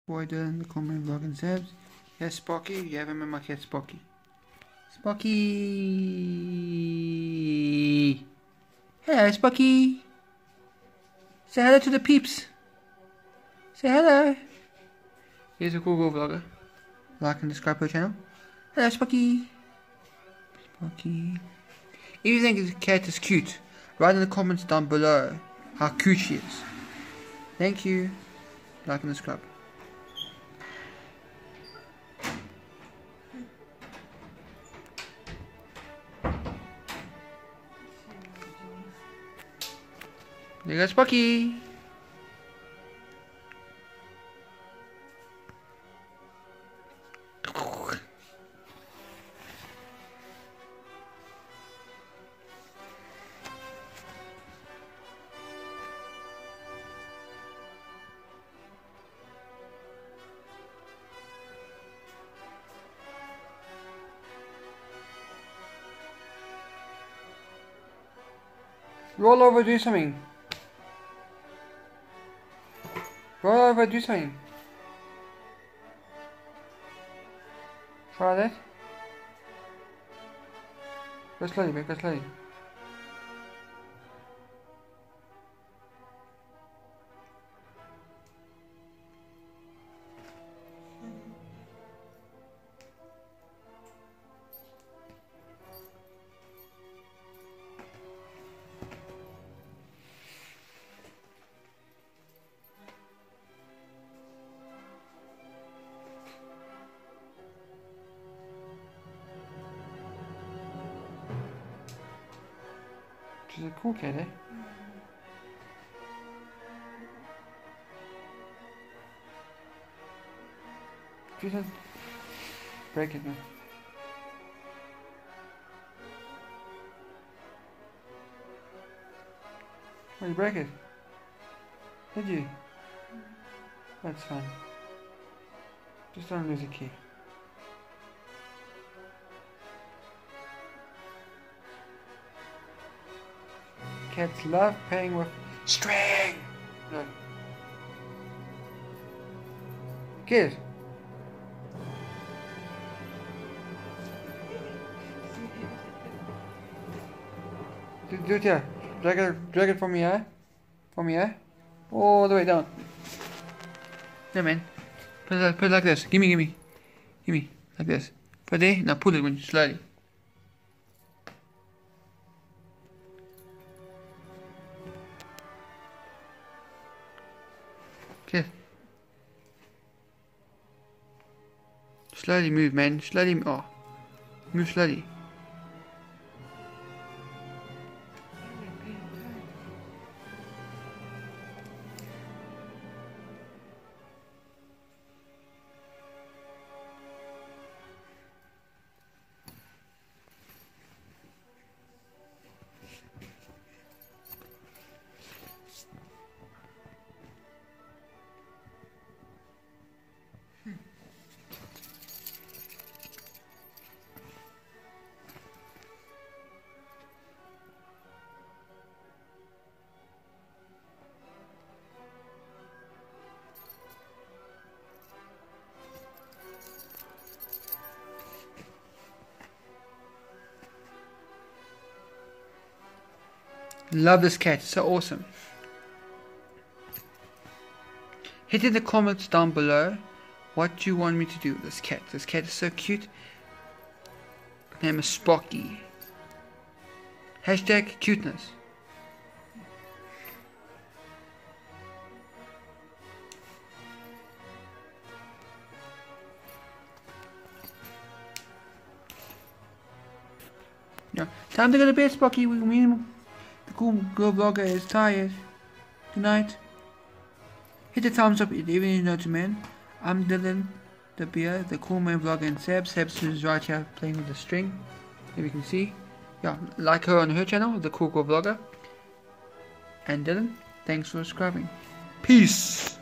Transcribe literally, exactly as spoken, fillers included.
Boy Dylan, the comment vlog and Sebs. Yes, Spocky, you have him in my cat Spocky. Spocky! Hello, Spocky! Say hello to the peeps! Say hello! Here's a Google vlogger. Like and subscribe to her channel. Hello, Spocky! Spocky. If you think the cat is cute, write in the comments down below how cute she is. Thank you. Like and subscribe. There goes Spocky. Roll over, do something. Roll over, do something. Try that. Go slowly, mate, go slowly. She's a cool cat, eh? Just break it now. Oh, you break it? Did you? That's fine. Just don't lose a key. Cats love playing with string. Look. Kid. Do, do it here. Drag it, drag it from here. From here. All the way down. Yeah, man. Put it, put it like this. Gimme, gimme. Gimme. Like this. Put it there. Now pull it when slowly. Okay. Slowly move, man. Slowly. Oh. Move slowly. Love this cat, so awesome. Hit in the comments down below what you want me to do with this cat. This cat is so cute. Her name is Spocky. Hashtag cuteness. Yeah. Time to go to bed, Spocky. We mean the cool girl vlogger is tired. Good night. Hit the thumbs up if you know to man. I'm Dylan, the beer, the cool man vlogger, and Seb. Seb's is right here playing with the string. If you can see. Yeah, like her on her channel, the cool girl vlogger. And Dylan, thanks for subscribing. Peace.